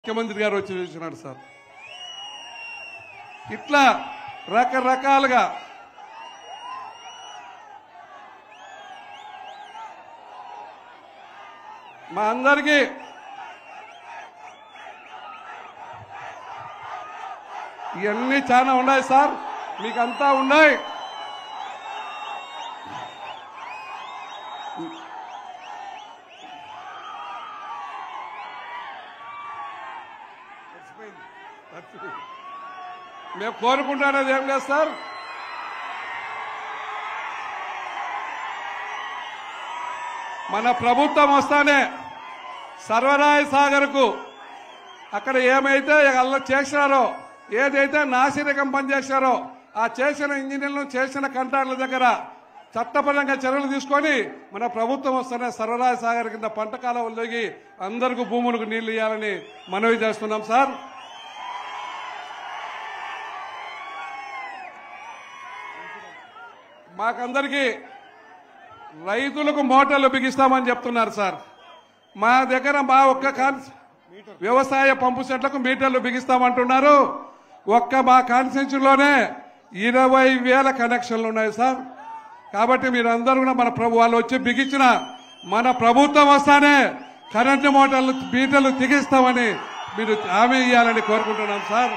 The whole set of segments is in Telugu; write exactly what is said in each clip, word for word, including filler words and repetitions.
ముఖ్యమంత్రి గారు వచ్చి చూసినాడు సార్. ఇట్లా రకరకాలుగా మా అందరికీ ఇవన్నీ చాలా ఉన్నాయి సార్, మీకంతా ఉన్నాయి. మేము కోరుకుంటున్నది ఏం లేదు సార్, మన ప్రభుత్వం వస్తానే సర్వరాయ సాగర్ కు అక్కడ ఏమైతే అల్ల చేశారో, ఏదైతే నాసిరకం పని చేశారో ఆ చేసిన ఇంజనీర్లు చేసిన కంట్రాక్టుల దగ్గర చట్టపరంగా చర్యలు తీసుకొని మన ప్రభుత్వం వస్తానే సర్వరాయ సాగర్ కింద పంట కాలువల్లోకి అందరికీ భూములకు నీళ్లు ఇవ్వాలని మనవి చేస్తున్నాం సార్. మాకందరికీ రైతులకు మోటార్లు బిగిస్తామని చెప్తున్నారు సార్. మా దగ్గర మా ఒక్క వ్యవసాయ పంపు సెట్లకు మీటర్లు బిగిస్తామంటున్నారు. ఒక్క మా కాన్స్టిట్యూన్సీలోనే ఇరవై వేల కనెక్షన్లు ఉన్నాయి సార్. కాబట్టి మీరందరూ కూడా మన ప్రభు వాళ్ళు వచ్చి బిగించిన మన ప్రభుత్వం వస్తానే కరెంటు మోటార్లు మీటర్లు తిగిస్తామని మీరు హామీ ఇవ్వాలని కోరుకుంటున్నాం సార్.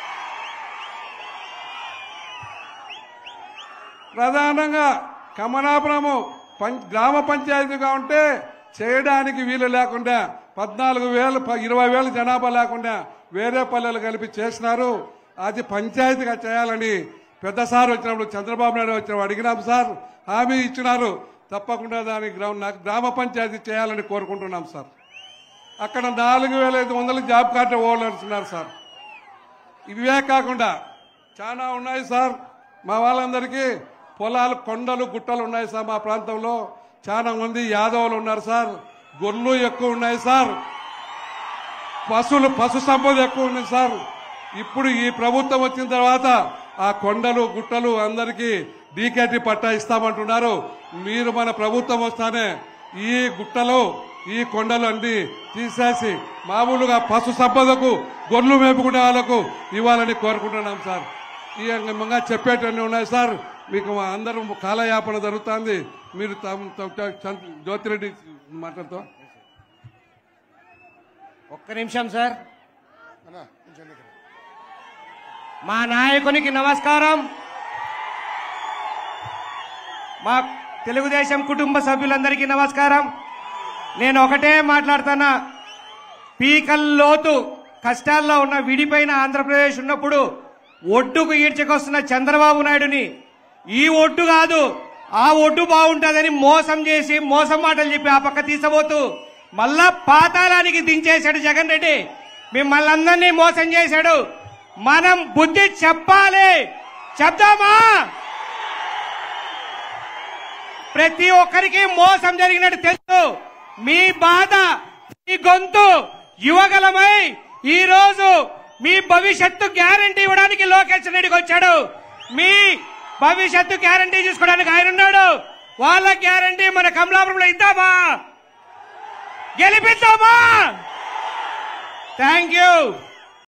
ప్రధానంగా కమలాపురము గ్రామ పంచాయతీగా ఉంటే చేయడానికి వీలు లేకుండా పద్నాలుగు వేలు ఇరవై వేల జనాభా లేకుండా వేరే పల్లెలు కలిపి చేసినారు. అది పంచాయతీగా చేయాలని పెద్ద సార్ వచ్చినప్పుడు చంద్రబాబు నాయుడు వచ్చినప్పుడు అడిగినాం సార్, హామీ ఇచ్చినారు. తప్పకుండా దాని గ్రామ పంచాయతీ చేయాలని కోరుకుంటున్నాం సార్. అక్కడ నాలుగు వేల ఐదు వందల జాబ్ కార్డు ఓనర్స్తున్నారు సార్. ఇవే కాకుండా చాలా ఉన్నాయి సార్. మా వాళ్ళందరికీ పొలాలు కొండలు గుట్టలు ఉన్నాయి సార్. మా ప్రాంతంలో చాలా మంది యాదవులు ఉన్నారు సార్. గొర్రెలు ఎక్కువ ఉన్నాయి సార్. పశువులు పశు సంపద ఎక్కువ ఉంది సార్. ఇప్పుడు ఈ ప్రభుత్వం వచ్చిన తర్వాత ఆ కొండలు గుట్టలు అందరికీ డీకేటీ పట్టా ఇస్తామంటున్నారు. మీరు మన ప్రభుత్వం వస్తానే ఈ గుట్టలు ఈ కొండలు అన్ని తీసేసి మామూలుగా పశు సంపదకు గొర్రెలు మేపుకునే వాళ్ళకు ఇవ్వాలని కోరుకుంటున్నాం సార్. ఈ విధంగా చెప్పేటన్నీ ఉన్నాయి సార్. మీకు అందరూ కాలయాపన జరుగుతుంది. మీరు జ్యోతిరెడ్డి మాట్లాడుతూ ఒక్క నిమిషం సార్. మా నాయకునికి నమస్కారం. మా తెలుగుదేశం కుటుంబ సభ్యులందరికీ నమస్కారం. నేను ఒకటే మాట్లాడుతున్నా, పీకల్లోతు కష్టాల్లో ఉన్న విడిపోయిన ఆంధ్రప్రదేశ్ ఉన్నప్పుడు ఒడ్డుకు ఈడ్చుకొస్తున్న చంద్రబాబు నాయుడుని ఈ ఒడ్డు కాదు ఆ ఒడ్డు బాగుంటుందని మోసం చేసి మోసం మాటలు చెప్పి ఆ పక్క తీసబోతూ మళ్ళా పాతాళానికి దించేశాడు జగన్ రెడ్డి. మిమ్మల్ని అందరినీ మోసం చేశాడు. మనం బుద్ధి చెప్పాలి, చెప్దామా? ప్రతి ఒక్కరికి మోసం జరిగినట్టు తెలుసు. మీ బాధ, మీ గొంతు యువగలమై ఈ రోజు మీ భవిష్యత్తు గ్యారంటీ ఇవ్వడానికి లోకేష్ రెడ్డికి వచ్చాడు. మీ భవిష్యత్తు గ్యారంటీ తీసుకోవడానికి ఆయన ఉన్నాడు. వాళ్ళ గ్యారంటీ మన కమలాపురంలో ఇద్దామా? గెలిపిద్దామా? Thank you.